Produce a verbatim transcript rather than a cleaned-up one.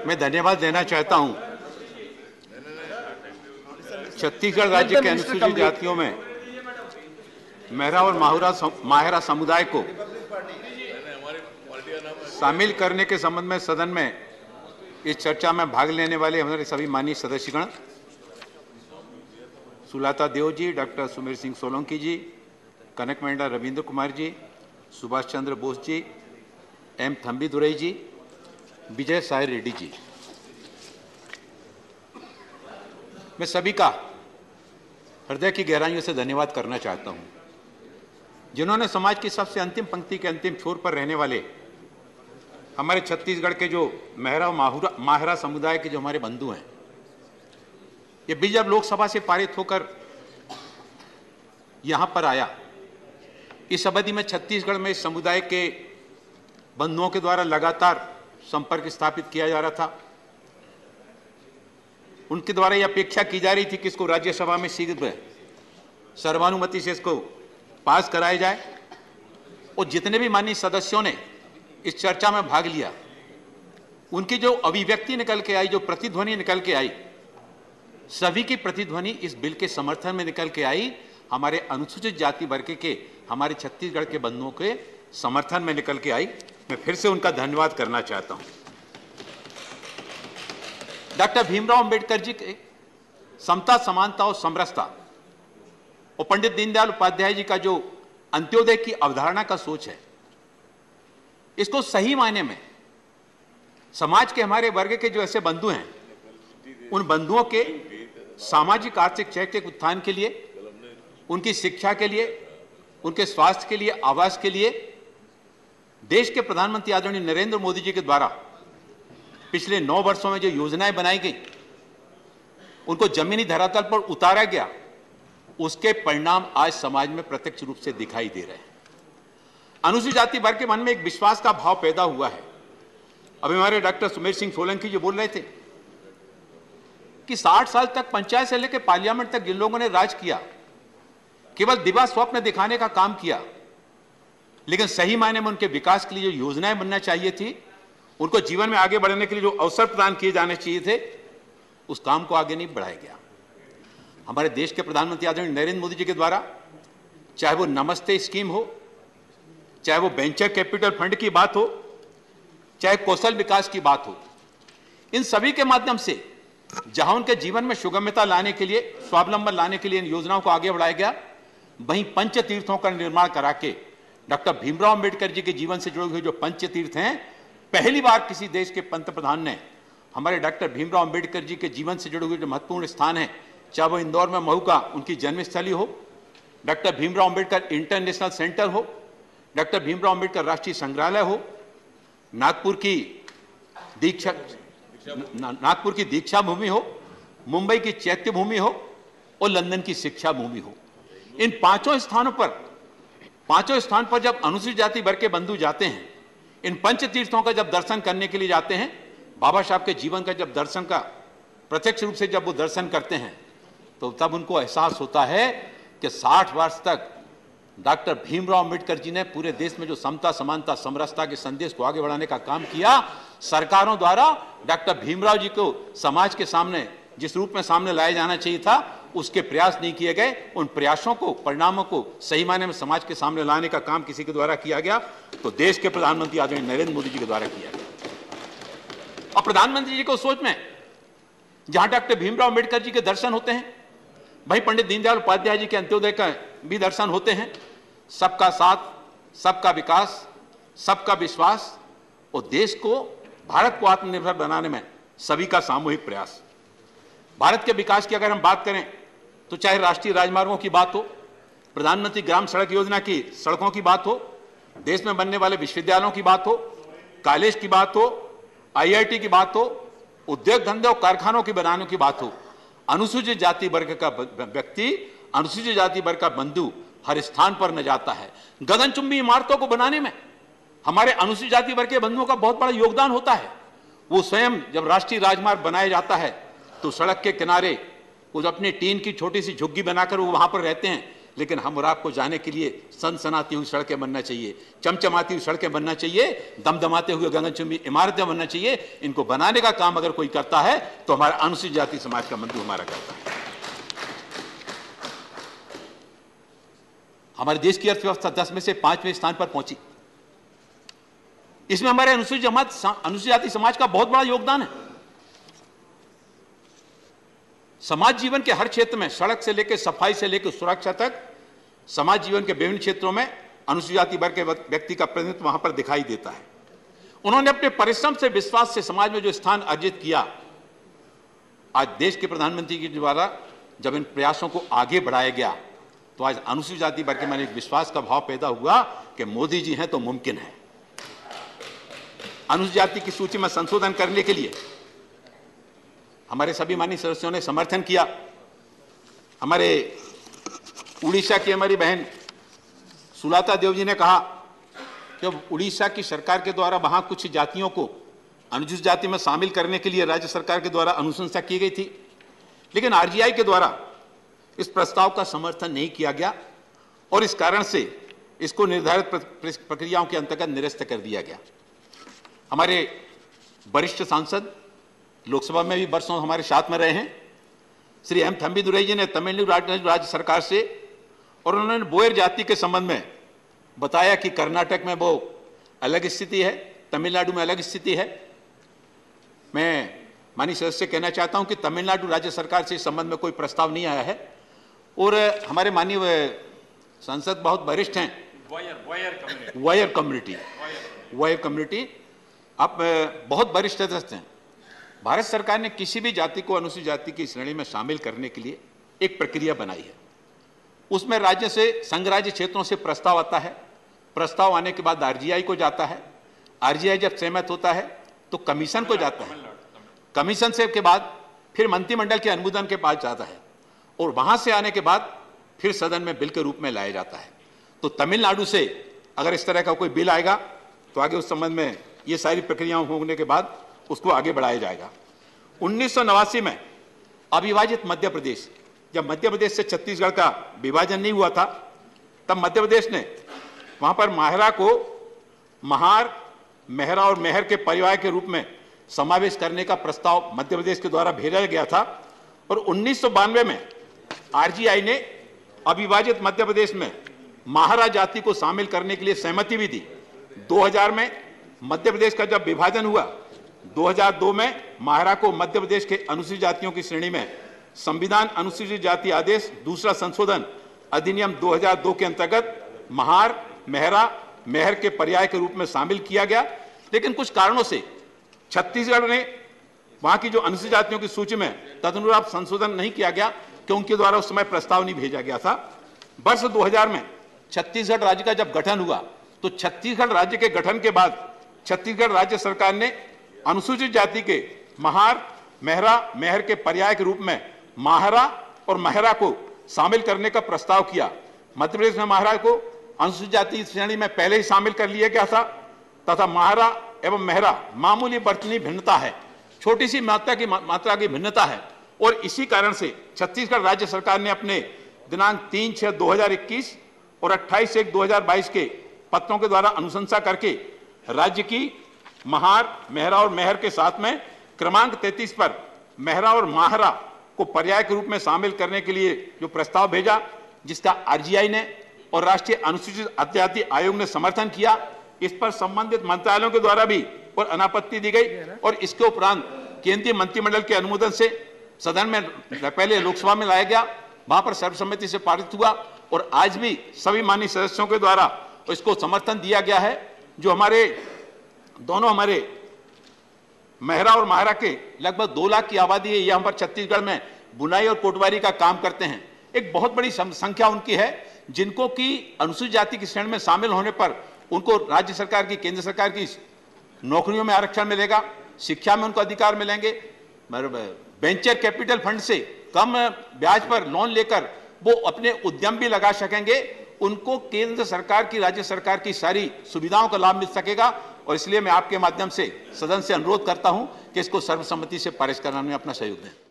मैं धन्यवाद देना चाहता हूं। छत्तीसगढ़ राज्य के अनुसूचित जातियों में मेहरा और माहुरा माहेरा समुदाय को शामिल करने के संबंध में सदन में इस चर्चा में भाग लेने वाले हमारे सभी माननीय सदस्यगण, सुलता देव जी, डॉक्टर सुमेर सिंह सोलंकी जी, कनक मेंढा रविंद्र कुमार जी, सुभाष चंद्र बोस जी, एम थंबी दुरई जी, विजय साई रेड्डी जी, मैं सभी का हृदय की गहराइयों से धन्यवाद करना चाहता हूं, जिन्होंने समाज की सबसे अंतिम पंक्ति के अंतिम छोर पर रहने वाले हमारे छत्तीसगढ़ के जो मेहरा और माहेरा समुदाय के जो हमारे बंधु हैं, ये बिल जब लोकसभा से पारित होकर यहां पर आया, इस अवधि में छत्तीसगढ़ में इस समुदाय के बंधुओं के द्वारा लगातार संपर्क स्थापित किया जा रहा था। उनके द्वारा यह अपेक्षा की जा रही थी कि इसको राज्यसभा में शीघ्र सर्वानुमति से इसको पास कराया जाए, और जितने भी माननीय सदस्यों ने इस चर्चा में भाग लिया, उनकी जो अभिव्यक्ति निकल के आई, जो प्रतिध्वनि निकल के आई, सभी की प्रतिध्वनि इस बिल के समर्थन में निकल के आई, हमारे अनुसूचित जाति वर्ग के हमारे छत्तीसगढ़ के बंधुओं के समर्थन में निकल के आई। मैं फिर से उनका धन्यवाद करना चाहता हूं। डॉक्टर भीमराव अंबेडकर जी के समता, समानता और समरसता और पंडित दीनदयाल उपाध्याय जी का जो अंत्योदय की अवधारणा का सोच है, इसको सही मायने में समाज के हमारे वर्ग के जो ऐसे बंधु हैं, उन बंधुओं के सामाजिक आर्थिक चैतिक उत्थान के लिए, उनकी शिक्षा के लिए, उनके स्वास्थ्य के लिए, आवास के लिए देश के प्रधानमंत्री आदरणीय नरेंद्र मोदी जी के द्वारा पिछले नौ वर्षों में जो योजनाएं बनाई गई, उनको जमीनी धरातल पर उतारा गया, उसके परिणाम आज समाज में प्रत्यक्ष रूप से दिखाई दे रहे हैं। अनुसूचित जाति वर्ग के मन में एक विश्वास का भाव पैदा हुआ है। अभी हमारे डॉक्टर सुमेर सिंह सोलंकी जी बोल रहे थे कि साठ साल तक पंचायत से लेकर पार्लियामेंट तक जिन लोगों ने राज किया, केवल दिवा स्वप्न दिखाने का काम किया, लेकिन सही मायने में उनके विकास के लिए जो योजनाएं बनना चाहिए थी, उनको जीवन में आगे बढ़ने के लिए जो अवसर प्रदान किए जाने चाहिए थे, उस काम को आगे नहीं बढ़ाया गया। हमारे देश के प्रधानमंत्री आदरणीय नरेंद्र मोदी जी के द्वारा, चाहे वो नमस्ते स्कीम हो, चाहे वो वेंचर कैपिटल फंड की बात हो, चाहे कौशल विकास की बात हो, इन सभी के माध्यम से जहां उनके जीवन में सुगमता लाने के लिए, स्वावलंबन लाने के लिए इन योजनाओं को आगे बढ़ाया गया, वहीं पंच तीर्थों का निर्माण करा के डॉक्टर भीमराव अंबेडकर जी के जीवन से जुड़े हुए जो पंच तीर्थ हैं, पहली बार किसी देश के पंतप्रधान ने हमारे डॉक्टर भीमराव अंबेडकर जी के जीवन से जुड़े हुए जो महत्वपूर्ण स्थान है, चाहे वो इंदौर में महू का उनकी जन्मस्थली हो, doctor Bhimrao Ambedkar international centre हो, डॉक्टर भीमराव अंबेडकर राष्ट्रीय संग्रहालय हो, नागपुर की दीक्षा नागपुर की दीक्षा भूमि हो, मुंबई की चैत्य भूमि हो और लंदन की शिक्षा भूमि हो, इन पांचों स्थानों पर पांचों स्थान पर जब अनुसूचित जाति वर्ग के बंधु जाते हैं, इन पंच तीर्थों का जब दर्शन करने के लिए जाते हैं, बाबा साहब के जीवन का जब दर्शन का प्रत्यक्ष रूप से जब वो दर्शन करते हैं, तो तब उनको एहसास होता है कि साठ वर्ष तक डॉक्टर भीमराव अंबेडकर जी ने पूरे देश में जो समता, समानता, समरसता के संदेश को आगे बढ़ाने का काम किया, सरकारों द्वारा डॉक्टर भीमराव जी को समाज के सामने जिस रूप में सामने लाया जाना चाहिए था, उसके प्रयास नहीं किए गए। उन प्रयासों को, परिणामों को सही मायने में समाज के सामने लाने का काम किसी के द्वारा किया गया, तो देश के प्रधानमंत्री आदरणीय नरेंद्र मोदी जी के द्वारा किया गया। और प्रधानमंत्री जी को सोच में जहां डॉक्टर भीमराव अंबेडकर जी के दर्शन होते हैं, वहीं पंडित दीनदयाल उपाध्याय जी के अंत्योदय का भी दर्शन होते हैं। सबका साथ, सबका विकास, सबका विश्वास और देश को, भारत को आत्मनिर्भर बनाने में सभी का सामूहिक प्रयास। भारत के विकास की अगर हम बात करें तो चाहे राष्ट्रीय राजमार्गों की बात हो, प्रधानमंत्री ग्राम सड़क योजना की सड़कों की बात हो, देश में बनने वाले विश्वविद्यालयों की बात हो, कॉलेज की बात हो, आई आई टी की बात हो, उद्योग धंधे और कारखानों की बनाने की बात हो, अनुसूचित जाति वर्ग का व्यक्ति, अनुसूचित जाति वर्ग का बंधु हर स्थान पर न जाता है। गगनचुंबी इमारतों को बनाने में हमारे अनुसूचित जाति वर्ग के बंधुओं का बहुत बड़ा योगदान होता है। वो स्वयं जब राष्ट्रीय राजमार्ग बनाया जाता है तो सड़क के किनारे वो अपनी टीन की छोटी सी झुग्गी बनाकर वो वहां पर रहते हैं, लेकिन हम और आपको जाने के लिए सनसनाती हुई सड़कें बनना चाहिए, चमचमाती हुई सड़कें बनना चाहिए, दमदमाते हुए गगनचुंबी इमारतें बनना चाहिए। इनको बनाने का काम अगर कोई करता है तो हमारा अनुसूचित जाति समाज का बंधु हमारा करता है। हमारे देश की अर्थव्यवस्था दस में से पांचवें स्थान पर पहुंची। इसमें हमारे अनुसूचित जमात अनुसूचित जाति समाज का बहुत बड़ा योगदान है। समाज जीवन के हर क्षेत्र में, सड़क से लेकर सफाई से लेकर सुरक्षा तक, समाज जीवन के विभिन्न क्षेत्रों में अनुसूचित जाति वर्ग के व्यक्ति का प्रतिनिधित्व वहां पर दिखाई देता है। उन्होंने अपने परिश्रम से, विश्वास से समाज में जो स्थान अर्जित किया, आज देश के प्रधानमंत्री के द्वारा जब इन प्रयासों को आगे बढ़ाया गया तो आज अनुसूचित जाति वर्ग के मन एक विश्वास का भाव पैदा हुआ कि मोदी जी हैं तो मुमकिन है। अनुसूचित जाति की सूची में संशोधन करने के लिए हमारे सभी माननीय सदस्यों ने समर्थन किया। हमारे उड़ीसा की हमारी बहन सुलाता देव जी ने कहा कि उड़ीसा की सरकार के द्वारा वहां कुछ जातियों को अनुसूचित जाति में शामिल करने के लिए राज्य सरकार के द्वारा अनुशंसा की गई थी, लेकिन आरजीआई के द्वारा इस प्रस्ताव का समर्थन नहीं किया गया और इस कारण से इसको निर्धारित प्रक्रियाओं के अंतर्गत निरस्त कर दिया गया। हमारे वरिष्ठ सांसद लोकसभा में भी वर्षों हमारे साथ में रहे हैं, श्री एम थंबीदुरई जी ने तमिलनाडु राज्य सरकार से, और उन्होंने बोयर जाति के संबंध में बताया कि कर्नाटक में वो अलग स्थिति है, तमिलनाडु में अलग स्थिति है। मैं माननीय सदस्य से कहना चाहता हूं कि तमिलनाडु राज्य सरकार से इस संबंध में कोई प्रस्ताव नहीं आया है और हमारे माननीय सांसद बहुत वरिष्ठ हैं, वायर कम्युनिटी वायर कम्युनिटी आप बहुत वरिष्ठ सदस्य हैं। भारत सरकार ने किसी भी जाति को अनुसूचित जाति की श्रेणी में शामिल करने के लिए एक प्रक्रिया बनाई है। उसमें राज्य से, संघ राज्य क्षेत्रों से प्रस्ताव आता है। प्रस्ताव आने के बाद आरजीआई को जाता है। आरजीआई जब सहमत होता है तो कमीशन को जाता है। कमीशन से के बाद फिर मंत्रिमंडल के अनुमोदन के पास जाता है और वहां से आने के बाद फिर सदन में बिल के रूप में लाया जाता है। तो तमिलनाडु से अगर इस तरह का कोई बिल आएगा तो आगे उस संबंध में ये सारी प्रक्रियाओं होने के बाद उसको आगे बढ़ाया जाएगा। उन्नीस सौ नवासी में अविभाजित मध्य प्रदेश, जब मध्य प्रदेश से छत्तीसगढ़ का विभाजन नहीं हुआ था, तब मध्य प्रदेश ने वहां पर माहरा को महार, मेहरा और मेहर के परिवार के रूप में समावेश करने का प्रस्ताव मध्य प्रदेश के द्वारा भेजा गया था और उन्नीस सौ बानवे में आरजीआई ने अविभाजित मध्य प्रदेश में माहरा जाति को शामिल करने के लिए सहमति भी दी। दो हज़ार में मध्य प्रदेश का जब विभाजन हुआ, दो हज़ार दो में माहरा को मध्य प्रदेश के अनुसूचित जातियों की श्रेणी में संविधान अनुसूचित जाति आदेश दूसरा संशोधन अधिनियम दो हज़ार दो के अंतर्गत महार, मेहरा, मेहर के पर्याय के रूप में शामिल किया गया। लेकिन कुछ कारणों से छत्तीसगढ़ ने वहां की जो अनुसूचित जातियों की सूची में तदनुरूप संशोधन नहीं किया गया क्योंकि उनके द्वारा उस समय प्रस्ताव नहीं भेजा गया था। वर्ष दो हज़ार में छत्तीसगढ़ राज्य का जब गठन हुआ तो छत्तीसगढ़ राज्य के गठन के बाद छत्तीसगढ़ राज्य सरकार ने अनुसूचित जाति के महार, मेहरा, मेहर के पर्याय के रूप में माहरा और मेहरा को शामिल करने का प्रस्ताव किया। मध्य प्रदेश में माहरा को अनुसूचित जाति श्रेणी में पहले ही शामिल कर लिया गया था तथा माहरा एवं मेहरा मामूली वर्तनी भिन्नता है, छोटी सी मात्रा की मात्रा की भिन्नता है और इसी कारण से छत्तीसगढ़ राज्य सरकार ने अपने दिनांक तीन छह दो हजार इक्कीस और अट्ठाईस एक दो हजार बाईस के पत्रों के द्वारा अनुशंसा करके राज्य की महार, मेहरा और मेहर के साथ में क्रमांक तैंतीस पर मेहरा और माहरा को पर्याय के रूप में शामिल करने के लिए जो प्रस्ताव भेजा, जिसका आरजीआई ने और राष्ट्रीय अनुसूचित जाति आयोग ने समर्थन किया। इस पर संबंधित मंत्रालयों के द्वारा भी और अनापत्ति दी गई और इसके उपरांत केंद्रीय मंत्रिमंडल के अनुमोदन से सदन में पहले लोकसभा में लाया गया, वहां पर सर्वसम्मति से पारित हुआ और आज भी सभी माननीय सदस्यों के द्वारा इसको समर्थन दिया गया है। जो हमारे दोनों हमारे मेहरा और माहरा के लगभग दो लाख की आबादी है, ये हम पर छत्तीसगढ़ में बुनाई और कोटवारी का काम करते हैं। एक बहुत बड़ी संख्या उनकी है जिनको की अनुसूचित जाति की श्रेणी में शामिल होने पर उनको राज्य सरकार की, केंद्र सरकार की नौकरियों में आरक्षण मिलेगा, शिक्षा में उनको अधिकार मिलेंगे, वेंचर कैपिटल फंड से कम ब्याज पर लोन लेकर वो अपने उद्यम भी लगा सकेंगे, उनको केंद्र सरकार की, राज्य सरकार की सारी सुविधाओं का लाभ मिल सकेगा। और इसलिए मैं आपके माध्यम से सदन से अनुरोध करता हूं कि इसको सर्वसम्मति से पारित करने में अपना सहयोग दें।